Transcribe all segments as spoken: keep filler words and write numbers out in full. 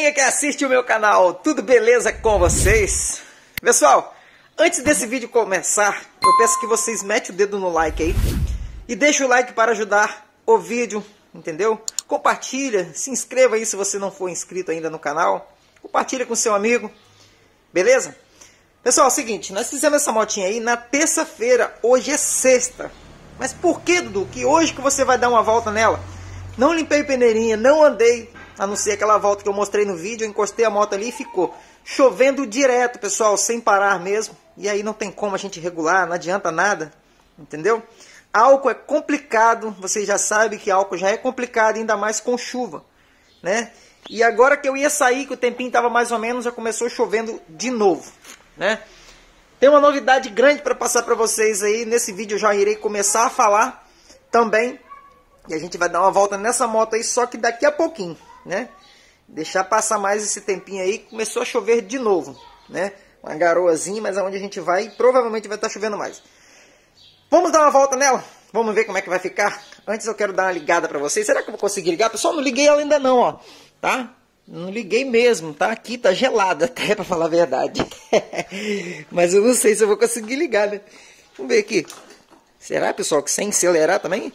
galerinha que assiste o meu canal, tudo beleza com vocês? Pessoal, antes desse vídeo começar, eu peço que vocês metem o dedo no like aí e deixem o like para ajudar o vídeo, entendeu? Compartilha, se inscreva aí se você não for inscrito ainda no canal, compartilha com seu amigo, beleza? Pessoal, é o seguinte, nós fizemos essa motinha aí na terça-feira, hoje é sexta. Mas por que, Dudu, que hoje que você vai dar uma volta nela? Não limpei peneirinha, não andei, a não ser aquela volta que eu mostrei no vídeo, eu encostei a moto ali e ficou chovendo direto, pessoal, sem parar mesmo. E aí não tem como a gente regular, não adianta nada, entendeu? Álcool é complicado, vocês já sabem que álcool já é complicado, ainda mais com chuva, né? E agora que eu ia sair, que o tempinho estava mais ou menos, já começou chovendo de novo, né? Tem uma novidade grande para passar para vocês aí, nesse vídeo eu já irei começar a falar também. E a gente vai dar uma volta nessa moto aí, só que daqui a pouquinho, né? Deixar passar mais esse tempinho aí, começou a chover de novo, né? Uma garoazinha, mas aonde a gente vai, provavelmente vai estar chovendo mais. Vamos dar uma volta nela? Vamos ver como é que vai ficar? Antes eu quero dar uma ligada para vocês. Será que eu vou conseguir ligar? Pessoal, não liguei ela ainda não, ó. Tá? Não liguei mesmo, tá? Aqui tá gelada até, para falar a verdade. Mas eu não sei se eu vou conseguir ligar, né? Vamos ver aqui. Será, pessoal, que sem acelerar também?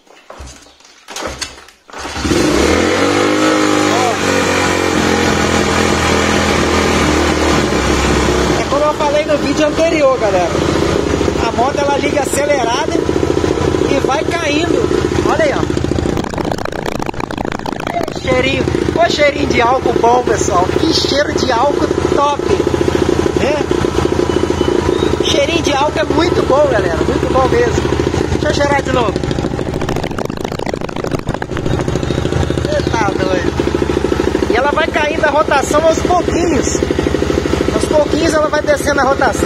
É como eu falei no vídeo anterior, galera. A moto ela liga acelerada e vai caindo. Olha aí, ó. Cheirinho. Ô, cheirinho de álcool bom, pessoal. Que cheiro de álcool top, né? Cheirinho de álcool é muito bom, galera. Muito bom mesmo. Deixa eu cheirar de novo. Eita, doido. E ela vai caindo a rotação aos pouquinhos. Aos pouquinhos ela vai descendo a rotação.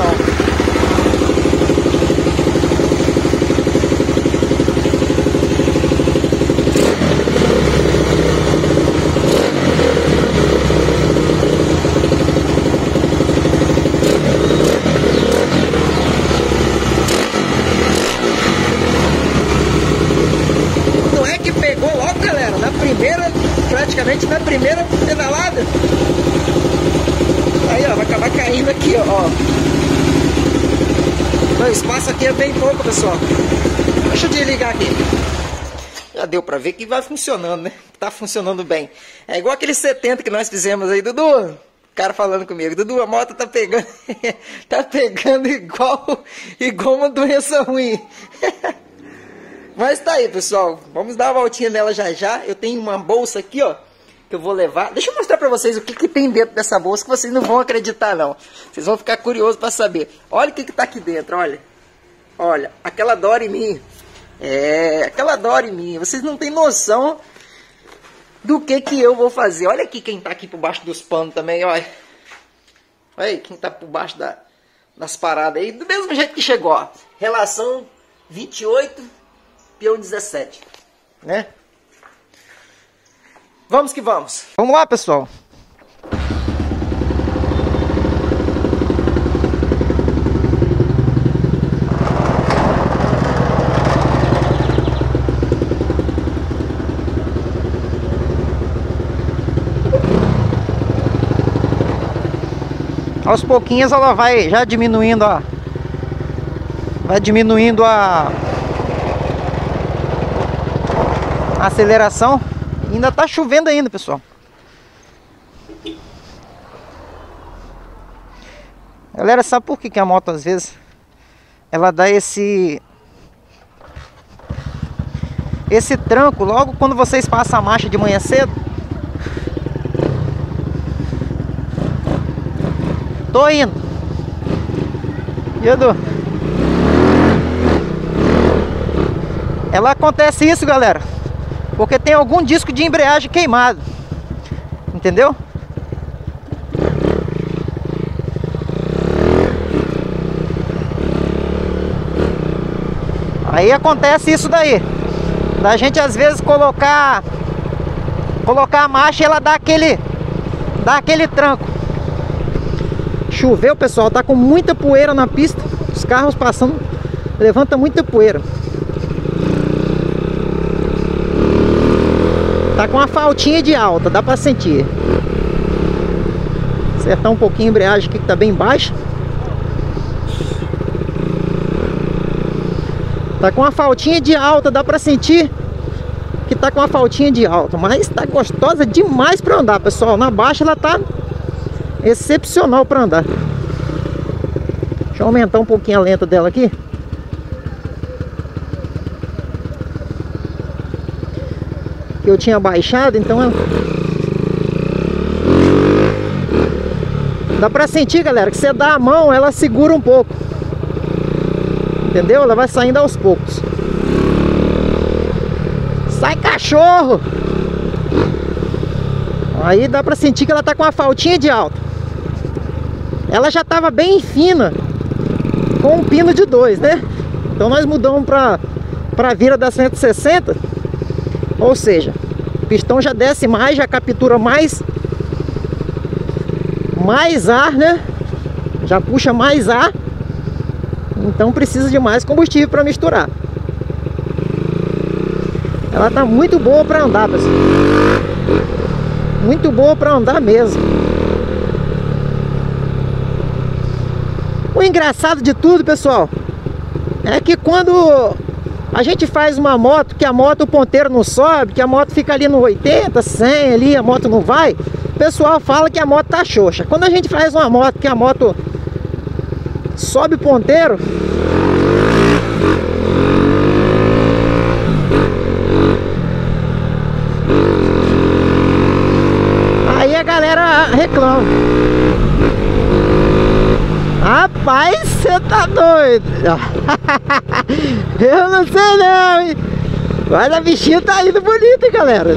Praticamente na primeira pedalada. Aí, ó, vai acabar caindo aqui, ó. O espaço aqui é bem pouco, pessoal. Deixa eu desligar aqui. Já deu pra ver que vai funcionando, né? Tá funcionando bem. É igual aquele setenta que nós fizemos aí, Dudu. O cara falando comigo, Dudu, a moto tá pegando tá pegando igual igual uma doença ruim. Mas tá aí, pessoal. Vamos dar uma voltinha nela já já. Eu tenho uma bolsa aqui, ó, que eu vou levar. Deixa eu mostrar pra vocês o que, que tem dentro dessa bolsa, que vocês não vão acreditar, não. Vocês vão ficar curiosos pra saber. Olha o que que tá aqui dentro, olha. Olha, aquela Doremi. É, aquela Doremi. Vocês não têm noção do que que eu vou fazer. Olha aqui quem tá aqui por baixo dos panos também, olha. Olha aí quem tá por baixo da, das paradas aí. Do mesmo jeito que chegou, ó. Relação vinte e oito... peão dezessete, né? Vamos que vamos. Vamos lá, pessoal. Aos pouquinhos ela vai já diminuindo a vai diminuindo a A aceleração. Ainda tá chovendo ainda, pessoal. Galera, sabe por que que a moto às vezes ela dá esse esse tranco logo quando vocês passam a marcha de manhã cedo? Tô indo. E Edu? Ela acontece isso, galera, porque tem algum disco de embreagem queimado, entendeu? Aí acontece isso daí, da gente às vezes colocar colocar a marcha e ela dá aquele dá aquele tranco. Choveu, pessoal, tá com muita poeira na pista, os carros passando, levanta muita poeira. Tá com uma faltinha de alta, dá pra sentir. Acertar um pouquinho a embreagem aqui que tá bem baixa. Tá com uma faltinha de alta, dá pra sentir que tá com uma faltinha de alta, mas tá gostosa demais pra andar, pessoal. Na baixa ela tá excepcional pra andar. Deixa eu aumentar um pouquinho a lenta dela aqui. Que eu tinha baixado, então ela... dá pra sentir, galera, que você dá a mão, ela segura um pouco. Entendeu? Ela vai saindo aos poucos. Sai, cachorro! Aí dá pra sentir que ela tá com uma faltinha de alta. Ela já tava bem fina com um pino de dois, né? Então nós mudamos pra, pra vira da cento e sessenta. Ou seja, o pistão já desce mais, já captura mais Mais ar, né? Já puxa mais ar. Então precisa de mais combustível para misturar. Ela tá muito boa para andar, pessoal. Muito boa para andar mesmo. O engraçado de tudo, pessoal, é que quando a gente faz uma moto, que a moto o ponteiro não sobe, que a moto fica ali no oitenta, cem ali, a moto não vai, o pessoal fala que a moto tá xoxa. Quando a gente faz uma moto que a moto sobe o ponteiro, aí a galera reclama. Rapaz, você tá doido. Eu não sei não, hein? Mas a bichinha tá indo bonita, galera.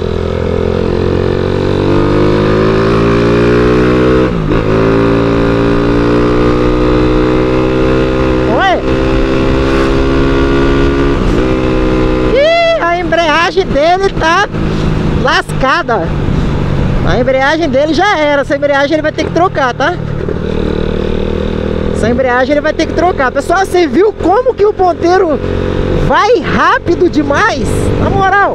Oi? Ih, a embreagem dele tá lascada. A embreagem dele já era. Essa embreagem ele vai ter que trocar, tá? Essa embreagem ele vai ter que trocar. Pessoal, você viu como que o ponteiro vai rápido demais? Na moral,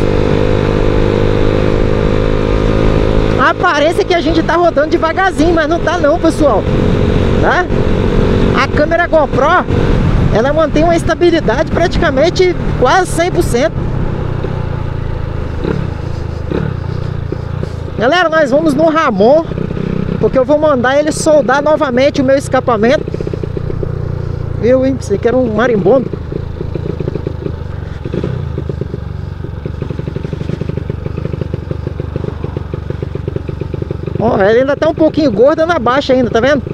a aparência é que a gente tá rodando devagarzinho, mas não tá não, pessoal, tá? A câmera GoPro, ela mantém uma estabilidade praticamente quase cem por cento. Galera, nós vamos no Ramon, porque eu vou mandar ele soldar novamente o meu escapamento. Eu, hein? Você quer um marimbondo? Ó, ela ainda tá um pouquinho gorda na baixa ainda, tá vendo?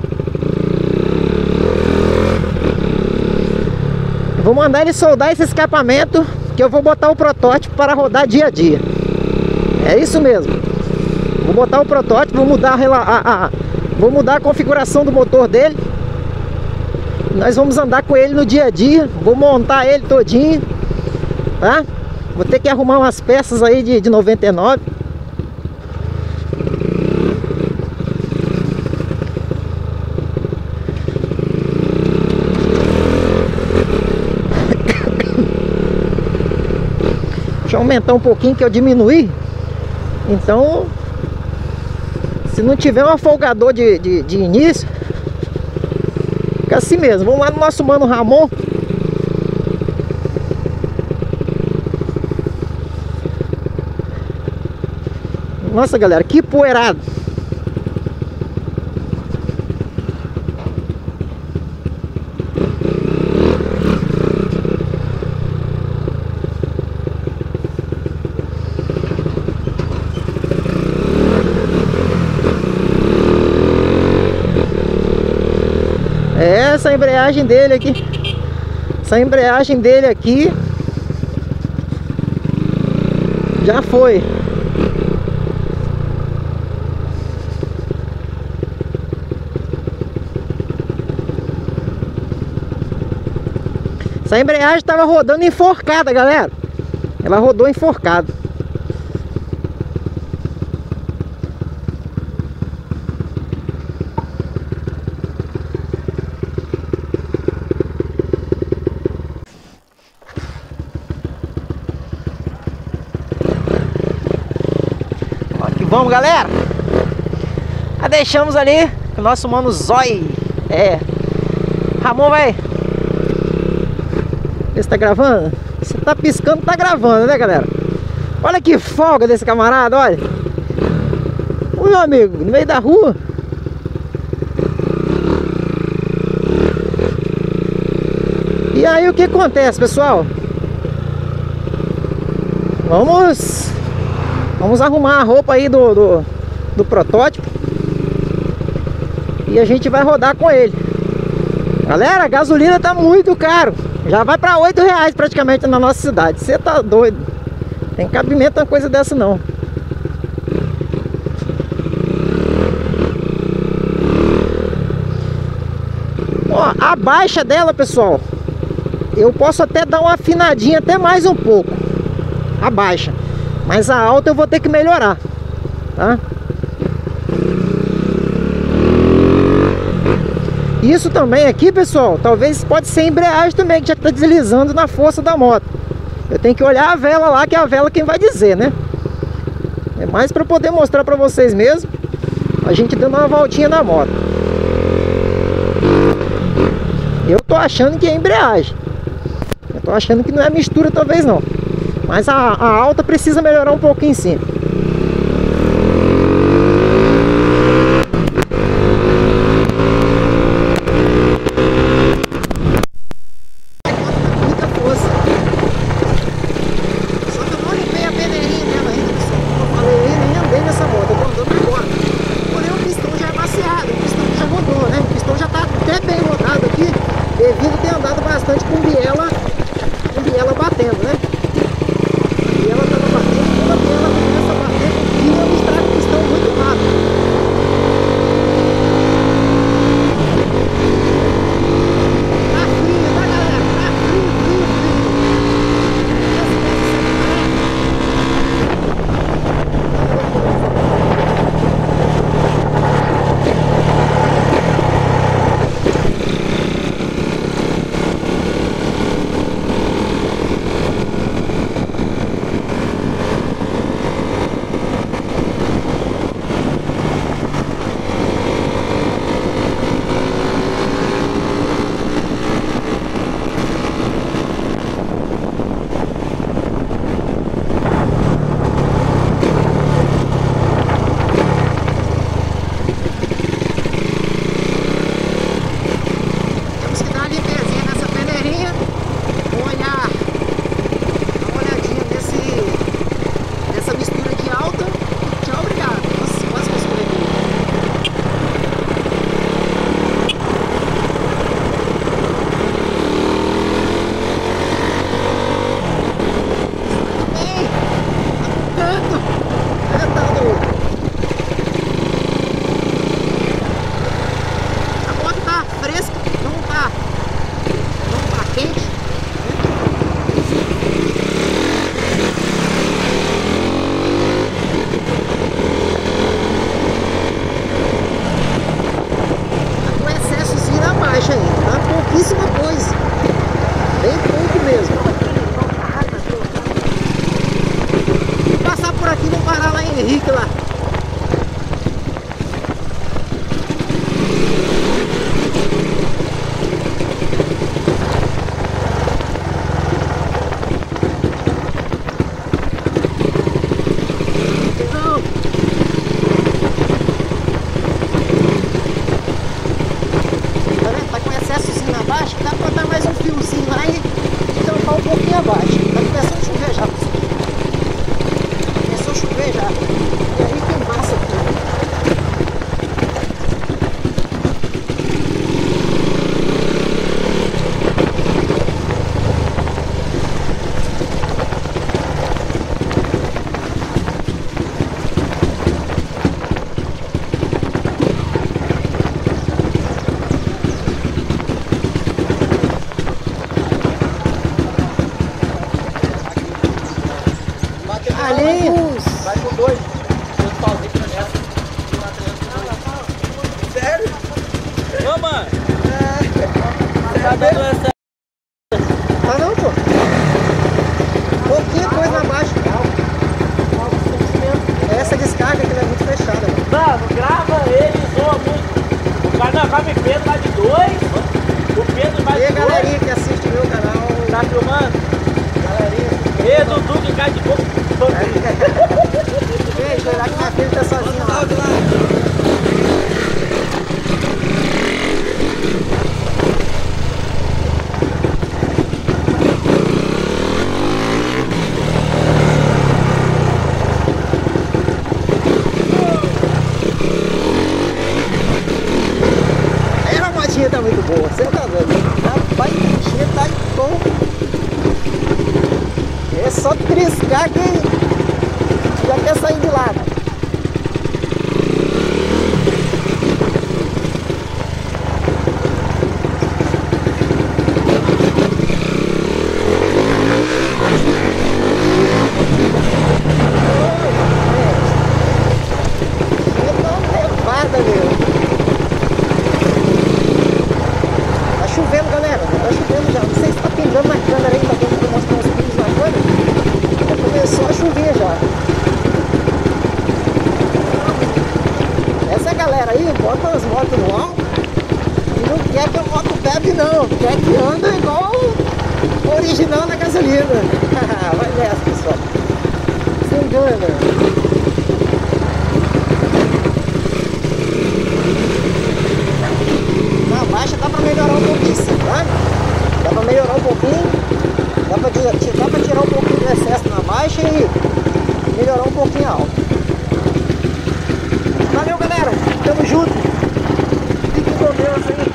Eu vou mandar ele soldar esse escapamento, que eu vou botar o protótipo para rodar dia a dia. É isso mesmo. Vou botar o protótipo, vou mudar a, a, a, vou mudar a configuração do motor dele. Nós vamos andar com ele no dia a dia. Vou montar ele todinho, tá? Vou ter que arrumar umas peças aí de, de noventa e nove. Deixa eu aumentar um pouquinho que eu diminuí. Então, se não tiver um afogador de, de, de início, fica assim mesmo. Vamos lá no nosso mano Ramon. Nossa, galera, que poeirado. Essa embreagem dele aqui, essa embreagem dele aqui já foi. Essa embreagem estava rodando enforcada, galera. Ela rodou enforcada. Vamos, galera. Já deixamos ali o nosso mano Zói. É. Ramon vai. Vê se tá gravando. Se tá piscando, tá gravando, né, galera? Olha que folga desse camarada, olha. O meu amigo, no meio da rua. E aí o que acontece, pessoal? Vamos Vamos arrumar a roupa aí do, do, do protótipo. E a gente vai rodar com ele. Galera, a gasolina tá muito caro. Já vai pra oito reais praticamente na nossa cidade. Você tá doido? Tem cabimento uma coisa dessa não. Ó, a baixa dela, pessoal, eu posso até dar uma afinadinha até mais um pouco. A baixa. Mas a alta eu vou ter que melhorar, tá? Isso também aqui, pessoal, talvez pode ser embreagem também, que já está deslizando na força da moto. Eu tenho que olhar a vela lá, que é a vela quem vai dizer, né? É mais para poder mostrar para vocês mesmo, a gente dando uma voltinha na moto. Eu tô achando que é embreagem. Eu tô achando que não é mistura talvez não. Mas a, a alta precisa melhorar um pouquinho sim. Devido ter andado bastante com biela, com biela batendo, né? A biela estava batendo, quando a biela começa a bater, e eu extrato o pistão muito rápido. Tá frio, tá, galera? Tá frio, frio, Henrique lá. Não. Tá vendo? Tá com excessozinho na baixa, dá pra botar mais um fiozinho lá e tampar um pouquinho abaixo. Tá começando a chover já. Começou a chover já. E aí tem massa aqui. Ali. Vai com dois. Eu sozinho pra nessa. Sério? Ô, mano. É. Tá dando essa. Tá não, pô. Pouquinha coisa abaixo. Essa descarga aqui é muito fechada. Mano, grava ele. Não, cabe Pedro vai de dois. O Pedro vai E de aí, dois. galerinha que assiste meu canal. Tá filmando? Galerinha. E Dudu que cai de boca. Beijo, olha lá que minha filha tá sozinha lá. Aí a motinha tá muito boa, você tá vendo? Rapaz, a motinha tá bom. É só triscar que já quer sair de lá. Levada, meu. Tá chovendo, galera. Tá chovendo já. Não sei se tá pingando na câmera aí, tá dando pra mostrar uns pingos na câmera. Já começou a chover já. Essa galera aí bota as motos no alto e não quer que a moto bebe não. Quer que anda igual o original na gasolina. Vai nessa, pessoal. Se engana. Na baixa dá pra melhorar um pouquinho, tá? Dá pra melhorar um pouquinho, dá pra, dá pra tirar um pouquinho do excesso na baixa e melhorar um pouquinho a alta. Valeu, galera, tamo junto. Fiquem com Deus aí.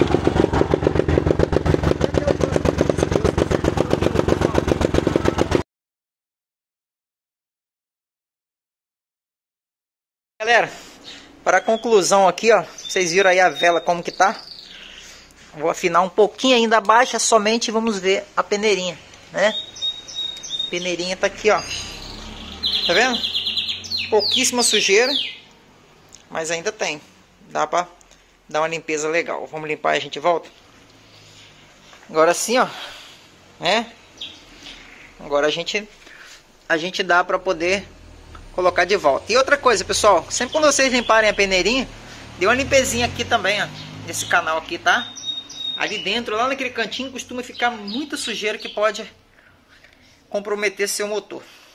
Galera, para a conclusão aqui, ó, vocês viram aí a vela como que tá? Vou afinar um pouquinho ainda baixa, somente vamos ver a peneirinha, né? A peneirinha tá aqui, ó. Tá vendo? Pouquíssima sujeira, mas ainda tem. Dá pra dar uma limpeza legal. Vamos limpar e a gente volta. Agora sim, ó, né? Agora a gente a gente dá pra poder colocar de volta. E outra coisa, pessoal, sempre quando vocês limparem a peneirinha, dê uma limpezinha aqui também, ó, nesse canal aqui, tá? Ali dentro, lá naquele cantinho, costuma ficar muita sujeira que pode comprometer seu motor.